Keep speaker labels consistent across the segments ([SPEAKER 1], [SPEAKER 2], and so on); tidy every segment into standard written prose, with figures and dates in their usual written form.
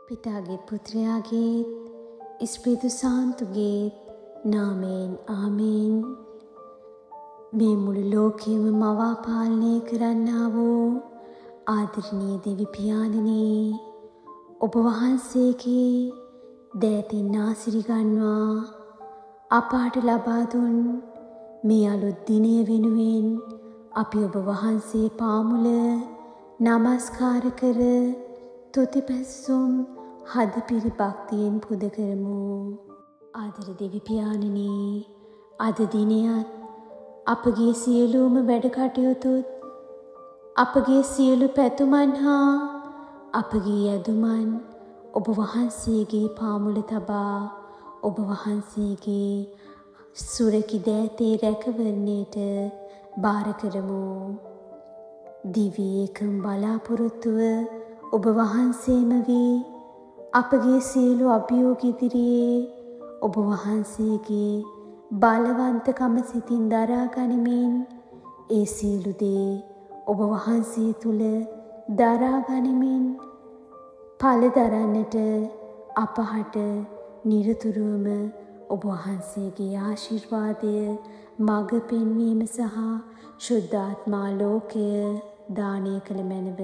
[SPEAKER 1] පිතාගේ පුත්‍රයාගේත් ඉස්පිරිතු සාන්තුගේත් නාමයෙන් ආමේන්. මේ මුළු ලෝකෙම මවා පාලනය කරන්නා වූ ආදරණීය දෙවි පියාණනි, ඔබ වහන්සේගේ දෑතින් ආසිරි ගන්වා අපාට ලබා දුන් මේ අලුත් දිනය වෙනුවෙන් අපි ඔබ වහන්සේ පාමුල නමස්කාර කර තුති පැසුම් හදපිරි භක්තියෙන් පුද කරමු. ආදර දෙවි පියාණනි, අද දිනයත් අපගේ සියලුම වැඩ කටයුතුත් අපගේ සියලු පැතුමන් හා අපගේ යදුමන් ඔබ වහන්සේගේ පාමුල තබා ඔබ වහන්සේගේ සුරකි දෑතේ රැකවරණයට බාර කරමු. දිවි ඒකම් බලාපොරොත්තුව ඔබ වහන්සේම වී අපගේ සියලු අභියෝග ඉදිරියේ ඔබ වහන්සේගේ බලවන්තකම සිතින් දරා ගනිමින් ඒ සියලු දේ ඔබ වහන්සේ තුල දරා ගනිමින් ඵල දරන්නට අපහට නිරතුරුවම ඔබ වහන්සේගේ ආශිර්වාදය මඟ පෙන්වීම සහ ශුද්ධාත්මා ලෝකය දානය කළ මැනව.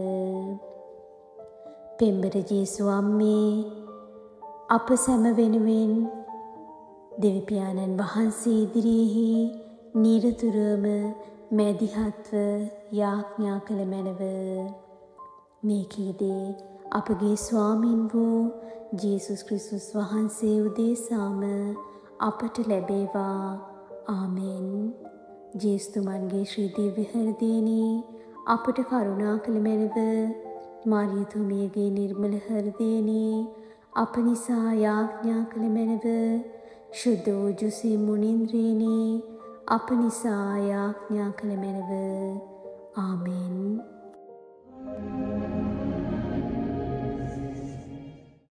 [SPEAKER 1] පෙම්බර ජේසු අම්මේ අප සැම වෙනුවෙන් දෙවිපියාණන් වහන්සේ ඉදිරියෙහි නිරතුරුවම මැදිහත්ව යාඥා කළ මැනව. මේ කීදේ අපගේ ස්වාමින් වූ ජේසුස් ක්‍රිස්තුස් වහන්සේ උදෙසාම අපට ලැබේවා. ආමෙන්. ජේසුතුමන්ගේ ශ්‍රී දිව්‍ය හෘදයෙනි අපට කරුණා කළ මැනව. මාරියතුමියගේ නිර්මල හෘදයෙනි අප නිසා යාඥා කළ මැනව. ශුද්ධ වූ ජුසී මුනින්ද්‍රයෙනි අප නිසා යාඥා කළ මැනව. ආමෙන්.